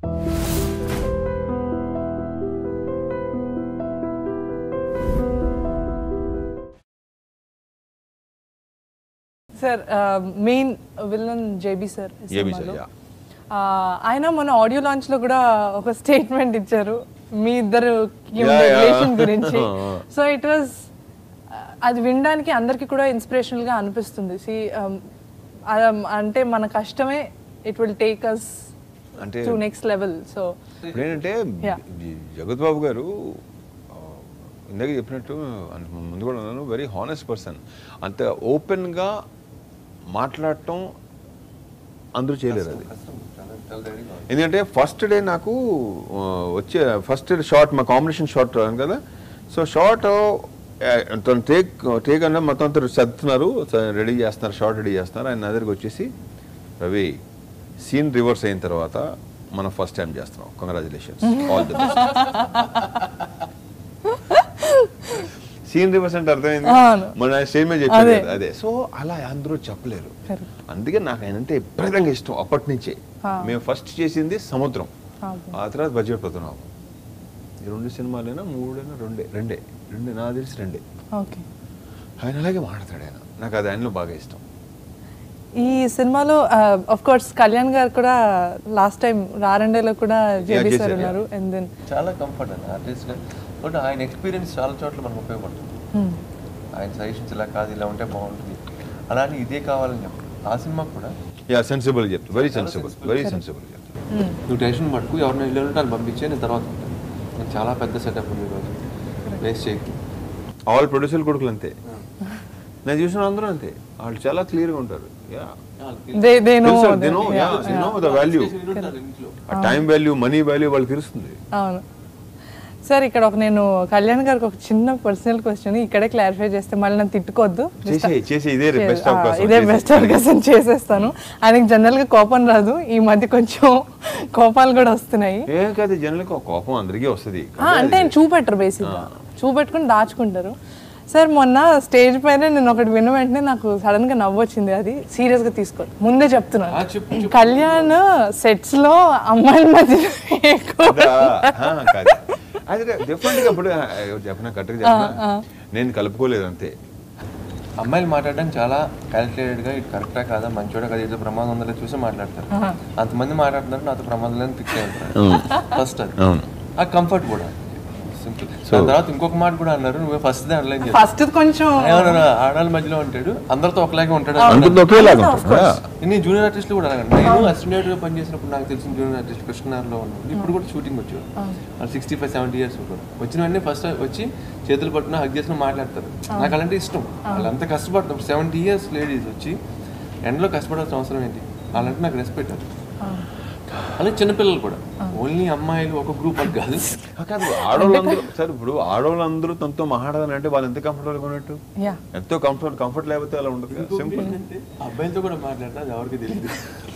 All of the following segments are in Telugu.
Sir main villain J B sir. ఆయన మన ఆడియో లాంచ్ లో కూడా ఒక స్టేట్మెంట్ ఇచ్చారు మీ ఇద్దరు రిలేషన్ గురించి. సో ఇట్ వాజ్, అది వినడానికి అందరికి కూడా ఇన్స్పిరేషనల్ గా అనిపిస్తుంది. అంటే మన కష్టమే it will take us to next level. So ఏంటంటే జగత్ బాబు గారు ఇందాక చెప్పినట్టు ముందు కూడా ఉన్నాను, వెరీ హానెస్ట్ పర్సన్. అంత ఓపెన్గా మాట్లాడటం అందరూ చేయలేరు. అది ఎందుకంటే ఫస్ట్ డే నాకు వచ్చే ఫస్ట్ షార్ట్ మా కాంబినేషన్ షార్ట్ రాను కదా. సో షార్ట్ తను టేక్ అంటే మొత్తం అంతా సర్దుతున్నారు, రెడీ చేస్తున్నారు, షార్ట్ రెడీ చేస్తున్నారు. ఆయన దగ్గరికి వచ్చేసి, రవి సీన్ రివర్స్ అయిన తర్వాత మనం ఫస్ట్ టైం చేస్తున్నాం, congratulations, all the best. Scene reverse అంటే అర్థమైంది, మన స్టేజ్ మీద చెప్పారు అదే. సో అలా అందరూ చెప్పలేరు. అందుకే నాకు ఆయన అంటే విపరీతంగా ఇష్టం అప్పటి నుంచే. మేము ఫస్ట్ చేసింది సముద్రం, ఆ తర్వాత బడ్జెట్ పడుతున్నాము. ఈ 2 సినిమాలైనా 3 రెండే నాకు తెలిసి 2. ఆయన అలాగే మాట్లాడతాడు ఆయన, నాకు అది ఆయనలో బాగా ఇష్టం. ఈ సినిమాలో ఆఫ్ కోర్స్ కళ్యాణ్ గారు కూడా లాస్ట్ టైం రారండేలో కూడా జేబీ సార్ ఉన్నారు. అండ్ దెన్ చాలా కంఫర్ట్ అండి ఆర్టిస్ట్ గా. బట్ ఆయన ఎక్స్పీరియన్స్ చాలా చోట్ల మనకు ఉపయోగపడుతుంది. ఆయన సజెషన్స్ ఇలా కాదు, ఇలా ఉంటే బాగుంటుంది, అలానే ఇదే కావాలని చెప్పి ఆ సినిమా కూడా సెన్సిబుల్ చెప్తాను, వెరీ సెన్సిబుల్ చెప్తాను. నువ్వు టెన్షన్ పట్టుకు ఎవరిని ఇల్లు ఉంటే పంపించే, నేను తర్వాత ఉంటాను. నేను చాలా పెద్ద సెటప్ ఉంది ఈరోజు, వేస్ట్ చేయకు. ఆల్ ప్రొడ్యూసర్ కొడుకులు అంతే, నేను చూసిన అందరూ అంతే, వాళ్ళు చాలా క్లియర్గా ఉంటారు. టైం వాల్యూ, మనీ వాల్యూ వాళ్ళకి తెలుస్తుంది. అవును సార్. ఇక్కడ నేను కళ్యాణ్ గారికి ఒక చిన్న పర్సనల్ క్వశ్చన్ ఇక్కడే క్లారిఫై చేస్తే మళ్ళీ నన్ను తిట్టుకోవద్దు, ఇదే బెస్ట్ అవకాశం చేసేస్తాను. ఆయనకి జనరల్ గా కోపం రాదు, ఈ మధ్య కొంచెం కోపాలు కూడా వస్తున్నాయి. కోపం అందరికీ వస్తుంది అంటే ఆయన చూపెట్టరు, బేసిక్ గా చూపెట్టుకుని దాచుకుంటారు. సార్ మొన్న స్టేజ్ పైన నేను ఒకటి విన్న వెంటనే నాకు సడన్ గా నవ్వు వచ్చింది. అది సీరియస్ గా తీసుకో, ముందే చెప్తున్నాను. కళ్యాణ్ సెట్స్ లో అమ్మాయిల మధ్య నేను కలుపుకోలేదు అంతే. అమ్మాయిలు మాట్లాడడం చాలా క్యాలిక్యులేటెడ్ గా, ఇది కరెక్టా కాదా, మంచోడా కదా, ఏదో ప్రమాదం ఉందో చూసి మాట్లాడతారు. అంతమంది మాట్లాడుతున్నారు, నాతో ప్రమాదం లేదని ఫిక్స్ అయిపోతారు ఫస్ట్. అది ఆ కంఫర్ట్ కూడా సింపుల్. తర్వాత ఇంకొక మాట కూడా అన్నారు, నువ్వు ఫస్ట్ ఫస్ట్ కొంచెం ఆడాల మధ్యలో ఉంటాడు, అందరితో ఒకలాగే ఉంటాడు. నేను జూనియర్ ఆర్టిస్టులు కూడా అలాగండి. నేను అసిస్టెంట్ గా పనిచేసినప్పుడు నాకు తెలిసిన జూనియర్ ఆర్టిస్ట్ కృష్ణార్లో ఉన్నాడు. ఇప్పుడు కూడా షూటింగ్ వచ్చాడు, 65-70 ఇయర్స్ కూడా. వచ్చిన వెంటనే ఫస్ట్ వచ్చి చేతులు పట్టున హగ్ చేసిన మాట్లాడతారు. నాకు అలాంటి ఇష్టం. వాళ్ళంతా కష్టపడతాం. 70 ఇయర్స్ లేడీస్ వచ్చి ఎండలో కష్టపడాల్సిన అవసరం ఏంటి, అలాంటి నాకు రెస్పెక్ట్. అది అలాగే చిన్నపిల్లలు కూడా, ఓన్లీ అమ్మాయిలు ఒక గ్రూప్ అని కాదు. ఆడవాళ్ళందరూ సార్, ఇప్పుడు ఆడవాళ్ళందరూ తనతో మాట్లాడాలంటే వాళ్ళు ఎంత కంఫర్టబుల్గా ఉన్నట్టు, ఎంతో కంఫర్ట్ లేకపోతే అలా ఉండదు. సింపుల్. అబ్బాయిలతో కూడా మాట్లాడినా అది ఎవరికి తెలియదు.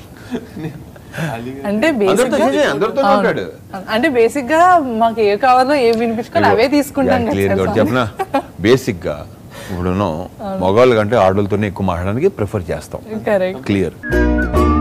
అంటే బేసిక్ గా మాకు ఏ కావాలో ఏ వినిపించుకోవాలి అవే తీసుకుంటాం. చెప్పనా, బేసిక్ గా ఇప్పుడు మగవాళ్ళ కంటే ఆడవాళ్ళతోనే ఎక్కువ మాట్లాడడానికి ప్రిఫర్ చేస్తాం. క్లియర్.